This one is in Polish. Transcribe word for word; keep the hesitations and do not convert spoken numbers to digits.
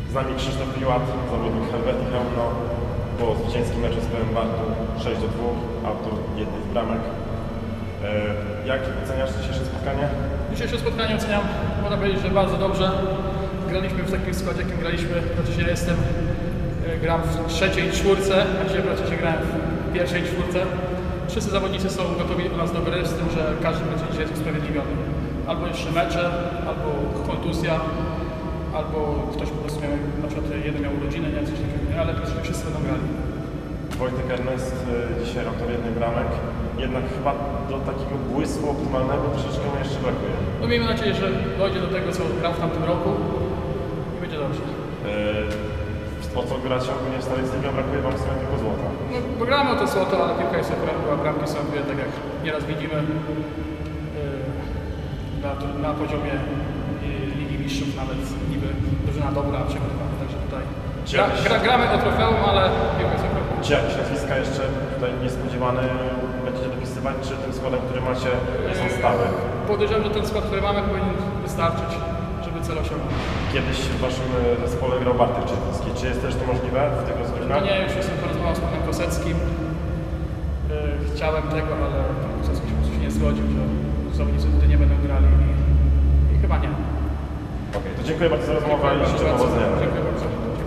Z nami Krzysztof Piłat, zawodnik Helvetii Chełmno, po zwycięskim meczu z P M Wartu sześć do dwóch, autor jednej z bramek. Jak oceniasz dzisiejsze spotkanie? Dzisiejsze spotkanie oceniam, można powiedzieć, że bardzo dobrze. Graliśmy w takim składzie, jakim graliśmy. Znaczy ja jestem, gram w trzeciej czwórce, a dzisiaj praktycznie grałem w pierwszej czwórce. Wszyscy zawodnicy są gotowi do nas do gry, z tym, że każdy będzie dzisiaj jest usprawiedliwiony. Albo jeszcze mecze, albo kontuzja, albo ktoś po prostu miał, na przykład jeden miał urodziny, nie, coś takiego, nie, ale wszyscy będą grali. Wojtek Ernest, dzisiaj autor jednej bramek, jednak chyba do takiego błysku optymalnego troszeczkę mu jeszcze brakuje. No miejmy nadzieję, że dojdzie do tego, co grał w tamtym roku i będzie dobrze. Yy, po co gracie ogólnie w Starej z Ligą, brakuje wam sobie tylko złota? No, bo gramy o to złoto, ale piłka jest okrągła, bramki są dwie, tak jak nieraz widzimy yy, na, na poziomie yy, Ligi Mistrzów, nawet niby drużyna dobra przegrywa, także tutaj gra, gra, gramy o trofeum, ale piłka jest okrągła. Czy jakieś nazwiska jeszcze tutaj niespodziewane będziecie dopisywać, czy tym składem, który macie, jest on stały? Podejrzewam, że ten skład, który mamy, powinien wystarczyć, żeby cel osiągnąć. Kiedyś w waszym zespole grał Bartek Czypiński. Czy jest też to możliwe w tych rozgrywkach? No nie, już jestem porozmawiał z panem Koseckim. Yy, chciałem tego, ale pan Kosecki się nie zgodził, że zawodnicy wtedy nie będą grali i, i chyba nie. Okej, okay, to dziękuję bardzo za rozmowę i życzę Dziękuję powodzenia. bardzo.